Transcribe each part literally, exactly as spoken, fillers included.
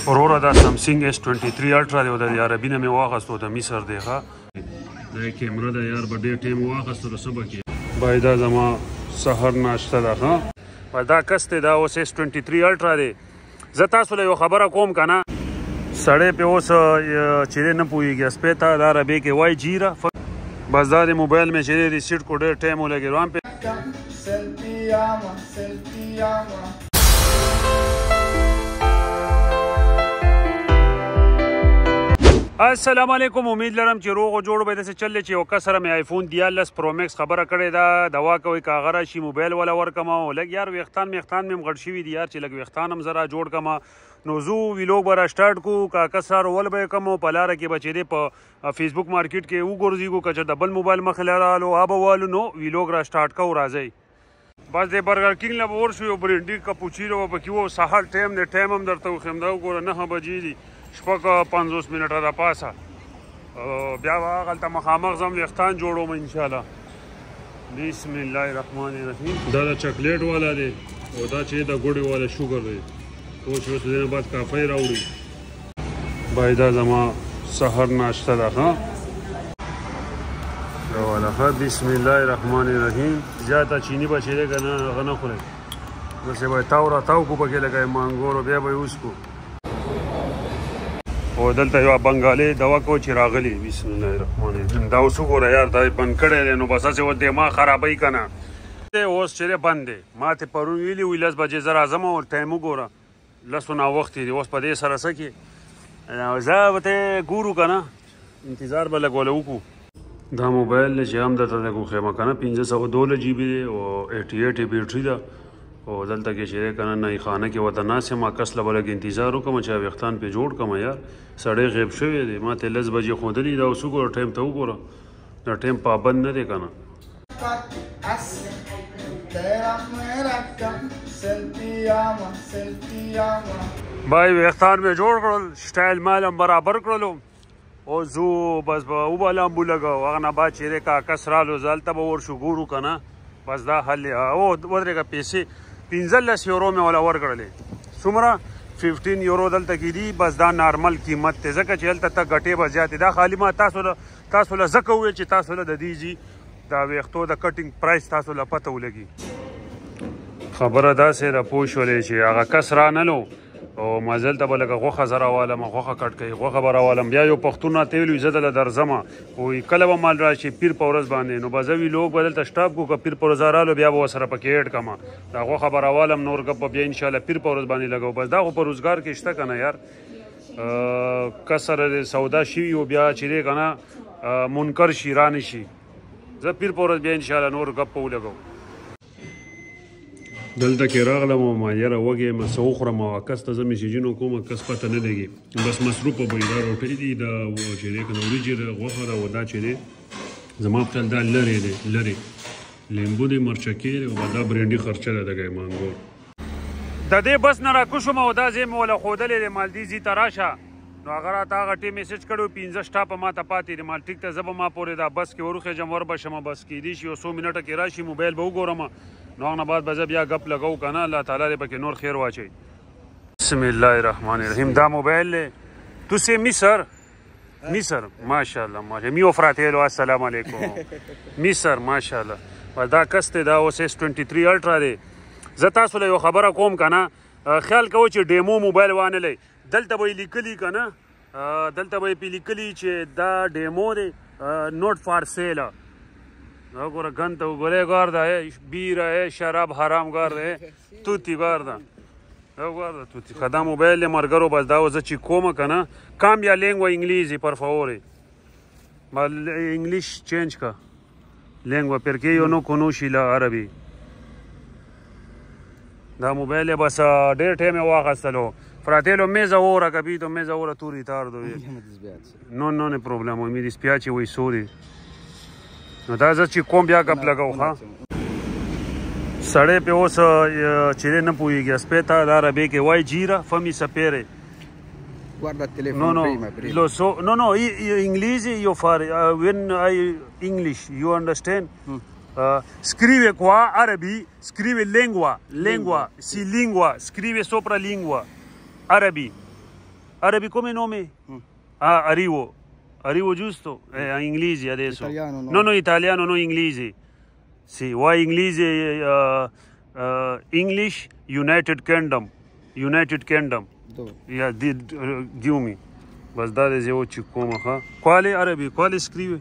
وروره دا سامسنګ اس ټوینټي تھری الټرا دی او د عربي نه مې واخیستو د مصر دی ښه دا کیمره ده یار به ډېر ټایم واخیستو د صبح کې باید دا زما سحر ناشته ده ښه بس دا کس دی دا اوس اس ټوینټي تھری الټرا دی زه تاسو له یو خبره کوم که نه سړی پې اوس چې دی نه پوهېږي سپی ته دا عربي کې وایي جیره بس دا د موبایل مې چې دی د سیټ کو ډېر ټایم ولګېدو هم پې السلام علیکم امید لرم چې روغ او جوړ به داسې چل چې یو کس سره مې آیفون دیارلس پرو میکس خبره کړې ده دوا کوي که هغه راشي موبایل وله ورکړم او لږ یار ویښتان میښتان مې هم غټ شوي دي یار چې لږ ویښتان هم زه را جوړ کړم نو زو ویلوګ به را سټارټ کړو که کس سره ول به یې کړم او په لاره کې به چې دی په فیسبوک مارکیټ کې وګرځېږو که چېرته بل موبایل مخې له رالو آ به والو نو ویلوګ را سټارټ کوو راځئ بس د برګر کینګ نه به ورشو یو برینډي کپوچینو به پکې و سهار ټایم دی ټایم هم درته وښیم دا وګوره نهه بجې دي شپږ پنځوس منټه د پاسه بیا به هغلته مخامخ ځم ویښتان جوړوم انشاءالله بسم الله الرحمن الرحیم دا د چاکلیټ والا دی او دا چې د ګوډې والا شوګر دی او چې اوس د نه بعد کافی راوړي باید دا زما سحر ناشته ده ښه دا والا ښه بسم الله الرحمن الرحیم زیاته چیني به چې دی که نه هغه نه خورئ داسې به یې تاو را تاو کړو پکې لکه مانګور او بیا به یې وڅکو او دلته یو بنګالي دوا کو چې راغلی بسم الله الرحمن الرحیم دا اوس وګوره یار دا یې بند کړی دی نو بس هسې اوس دماغ خرابوي که نه اوس چې دی بند دی ما ته پرون ویلي وي لس بجې زه راځم او ټایم وګوره لسو ناوختې دي اوس په دې سره څه کې زه به ته ګورو که نه انتظار به لږ وله وکړو دا موبایل دی چې هم درته لږ وښیم که نه پنځه سوه دوله جی بي دی او ایټي ایټ یې بیټري ده او دلته کې چې دی که نه نهي خانه کې ورته ناست یم کس له به لږ انتظار وکړم چې ویښتان پې جوړ کړم یار سړی غیب شوی دی ما ته لس بجې ښودلي دا اوس وګوره ټایم ته وګوره دا ټایم پابند نه دی که نه بای ویښتان مې جوړ کړل سټایل مال هم برابر کړلو او زو بس به وبالم بولګو هغه نه بعد چې دی که کس رالو زه هلته به ورشو ګورو که نه بس دا حل او ودرېږه پیسې پنځلس یورو مې وله ورکړلې څومره ففټین یورو دلته کې دي بس دا نارمل قیمت دی ځکه چې هلته ته ګټې به زیاتې دا خالي ما تاسو له تاسو له ځکه وویل چې تاسو له د دې جي دا ویښتو د کټینګ پرایس تاسو له پته ولګي خبره داسې را پوه شولې چې هغه کس رانلو او مازل ته به لږه غوښه زه راوالم غوښه کټ کوي غوښه به راوالم بیا یو پښتون راته ویلي زه دله درځمه وایي کله به مال راشي پیر په ورځ باندې نو به زه ویلوګ به دلته سټاپ کړو که پیر په ورځ رالو بیا به ورسره پکې ایډ کړم دا غوښه به راوالم نور ګپ به بیا انشاءالله پیر په ورځ باندې لګو بس دا خو په روزګار کې شته که نه یار کس سره سودا شوي او بیا چې دی که نه منکر شي رانه شي زه پیر په ورځ بیا انشاءالله نور ګپ په ولګو دلته کې راغلم او ما یاره وږی یم څه وخورم او کس ته زه میسیجونه کوم کس پته نه لګي بس مصروفه به وي دا روټۍ دي دا چې دی که نه وریجې ده غوښه ده او دا چې دی زما په خیال دا لرې دی لرې لیمبو دی مرچکې دی او دا برینډي خرچه ده دګی مانګور د دې بس نه راکوز شوم او دا ځای مې وله ښودلی دی مالدیزي ته راشه نو هغه راته هغه ټیم میسج کړی پنځه سټاپه ما ته پاتې دي مال ټیک ته زه به ما پورې دا بس کې وروخېږم ور به شمه بس کیدی شي یو څو منټه کې راشي موبایل به وګورم نو هغه نه بعد به زه بیا ګپ لګوو که نه الله تعالی دې پکې نور خیر واچوي بسم الله الرحمن الرحیم دا موبایل دی تو سی مصر مصر ماشاءالله ماشاءالله میو فراتیلو السلام علیکم مصر ماشاءالله بس دا کس دی دا اوس اس ټوینټي تھری الټرا دی زه تاسو له یو خبره کوم که نه خیال کوئ چې ډیمو موبایل وانلی دلته به یې لیکلي که نه دلته به یې پې لیکلي چې دا ډیمو دی نوٹ فار سیل وګوره ګن ته وګورئ ګارده بیره شراب حرام ګارده توتی ګارده ګارده توتی ښه دا موبایل دی ملګرو بس دا زه چې کومه که نه کامبیا لینګوا انګلیزي پر فاورې انګلیش چینج کا لینګوا perché io non conosci la عربي دا موبایل یې بس ډېر ټایم یې واخیستلو Fratello, mezza ora, capito? Mezza ora tu ritardo. Mi dispiace. No, non è problema, mi dispiace voi soli. No, da za ci combia cap lagau, ha? Sare pe o să cere nu pui aspetta da arabe che vuoi gira, fammi sapere. Guarda il telefono no, no, prima, prima. Lo so, no, no, io inglese io fare, uh, when I English, you understand? Hmm. Uh, scrive qua arabi, scrive lingua, lingua, si lingua, scrive sopra lingua. Arabi. Arabi come nome? Mm. Ah, arrivo. Arrivo giusto? Eh, inglese adesso. Italiano no. No, no, italiano, no inglese. Sì, why inglese? Uh, uh, English, United Kingdom. United Kingdom. Dove? Yeah, did uh, give me. بس دا د یو چې کومه ښه quale عربي quale scrive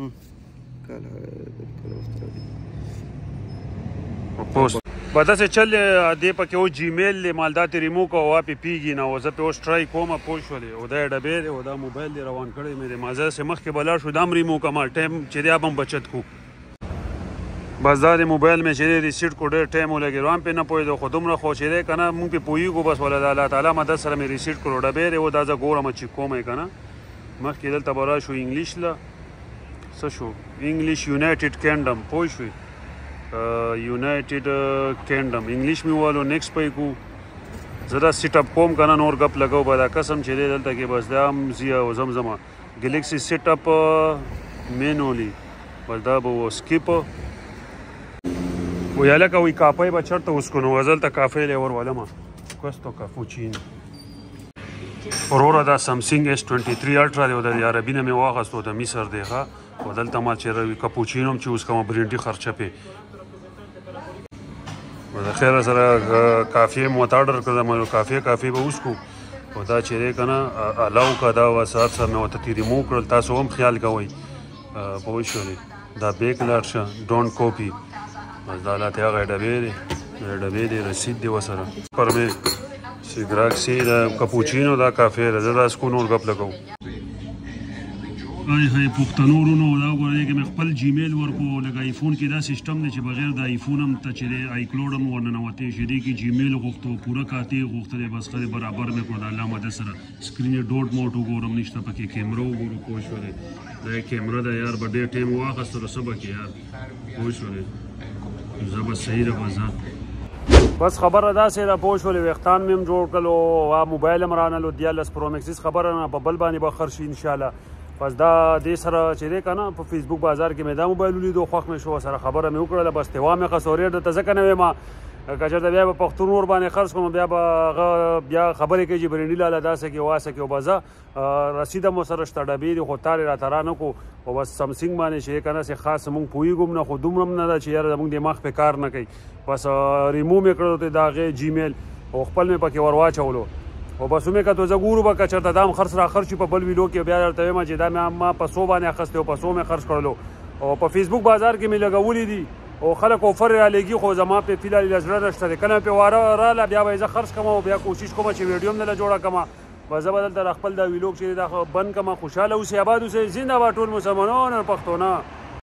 post به داسې چل دې پکې او جیمیل دی مال دا ترې ریمو کوه واپې پیږي نه او زه پې اوس ټرای کومه پوه شولې او دا یې ډبې دی او دا موبایل دی روان کړی مې دی ما زه داسې مخکې به لاړ شو دا هم ریمو کړم ټایم چې دی هغه هم بچت کړو بس دا د موبایل مې چې دی ریسیټ کړو ډېر ټایم ولګېدو هم پې نه پوهېدو خو دومره خو چې دی که نه مونږ پې پوهېږو بس ولا د الله تعالی مدد سره مې ریسیټ کړو ډبې دی او دا زه ګورم چې کوم یې که نه مخکې دلته به راشو انګلیش له څه شو انګلیش یونایټډ کینډم پوه شوې یونایټډ کینډم انګلیش مې ووالو نیکسټ پې کړو زه دا سیټ اپ کوم که نه نور ګپ لګو به دا قسم چې دی دلته کې بس دا هم ځي او زمزمه ګلیکسي سیټ اپ مینولي بس دا به و سکیپ وی هلکه وی کافی به چېرته وڅښو نو دلته کافی دی ورولمه کوستو کافوچینو وروره دا سمسنګ ایس ټوینټي تھری الټرا دی او د عربي نه مې واخیستو د مصر دی ښه او دلته ما چې کپوچینو هم چې اوس کومه برینډي خرچه پې د خیره سره کافي مو ورته اډر کړم کافي کافي به وڅښو او دا چې دی که نه الاو که دا وه سهار سره مې ورته ترې ریموو کړل تاسو هم خیال کوئ پوه شولې دا بیک لاړ شه ډونټ کوپي بس دا لاته هغه ډبې دی ډبې دی رسید دی ورسره پر مې سیګراکسي د کپوچینو دا کافی ده زه داسې کو نور ګپ لګوم هی هی پښتنو ورونو دا وګورئ که مې خپل جیمیل ورکړو لکه آیفون کې دا سیسټم دی چې بغیر د آیفون هم ته چې دی آی کلوډ هم ورننوتی شي دې کې جیمیل غوښتو پوره کاتی غوښته دی بس ښه دی برابر مې کړو د الله مدد سره سکرین یې ډوټ موټ وګورم نشته پکې کیمره وګورو پوه شولې دا یې کیمره ده یار به ډېر ټایم واخیستو نو څه به کې یار پوه شولې زه به صحیح ده به ځه بس خبره داسې ده پوه شولې ویښتان مې هم جوړ کړل او موبایل هم رانلو دیارلس پرو میکس خبره نه په بل باندې به خرڅ شي انشاءالله بس دا دې سره چې دی که نه په فیسبوک بازار کې مې دا موبایل ولیدو خوښ مې شو سره خبره مې وکړله بس تیوا مې خسو ریټ درته ځکه نه ویمه که چېرته بیا به پښتون ور باندې خرڅ کړم بیا به هغه بیا خبرې کوي چې برنډي لاله داسې کې واسه کې او به زه رسید هم ورسره شته ډبې دي خو تارې راته را نه کړو او بس سمسنګ باندې چې که نه چې خاص مونږ پوهېږو نه خو دومره هم نه ده چې یاره زمونږ دماغ پې کار نه کوي بس ریمو مې کړو د هغې جیمیل او خپل مې پکې ور واچولو او بس ومې کتو زه ګورو به که چېرته دا هم خرڅ را خرڅ شي په بل ویډیو کې بیا درته وایم چې دا مې ما په څو باندې اخیستی او په څو مې خرڅ کړلو او په فیسبوک بازار کې مې لګولي دي او خلک اوفر رالیږي خو زما پې فی الحال زړه نشته دی کله مې پې واره راله بیا به یې زه خرڅ کړم او بیا کوشش کوم چې ویډیو هم دله جوړه کړم بس زه به دلته خپل دا ویلوګ چې دا بند کړم خوشحاله اوسئ آباد اوسئ زنده باد ټول مسلمانان او پښتانه